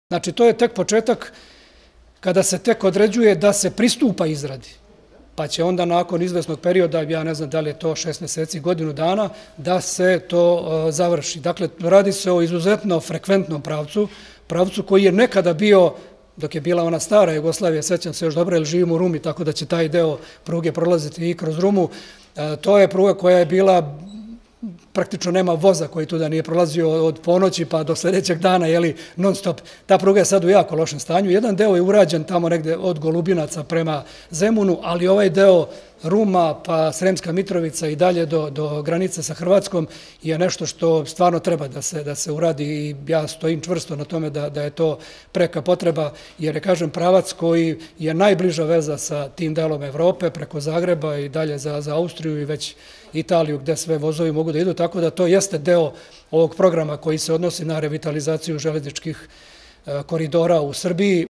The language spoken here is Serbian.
Znači, to je tek početak kada se tek određuje da se pristupa izradi, pa će onda nakon izvesnog perioda, ja ne znam da li je to 6 meseci, godinu dana, da se to završi. Dakle, radi se o izuzetno frekventnom pravcu koji je nekada bio, dok je bila ona stara Jugoslavija, sećam se još dobro, jer živim u Rumi, tako da će taj deo pruge prolaziti i kroz Rumu. To je pruga koja je bila, praktično nema voza koji tuda nije prolazio od ponoći pa do sljedećeg dana, non stop. Ta pruga je sad u jako lošem stanju. Jedan deo je urađen tamo negde od Golubinaca prema Zemunu, ali ovaj deo Ruma pa Sremska Mitrovica i dalje do granice sa Hrvatskom je nešto što stvarno treba da se uradi i ja stojim čvrsto na tome da je to preka potreba, jer je, kažem, pravac koji je najbliža veza sa tim delom Evrope preko Zagreba i dalje za Austriju i već Italiju gde sve vozovi mogu da idu, tako da to jeste deo ovog programa koji se odnosi na revitalizaciju železničkih koridora u Srbiji.